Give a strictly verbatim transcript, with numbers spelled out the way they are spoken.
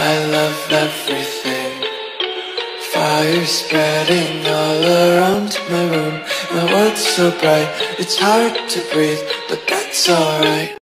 I love everything. Fire spreading all around my room. My world's so bright, it's hard to breathe, but that's alright.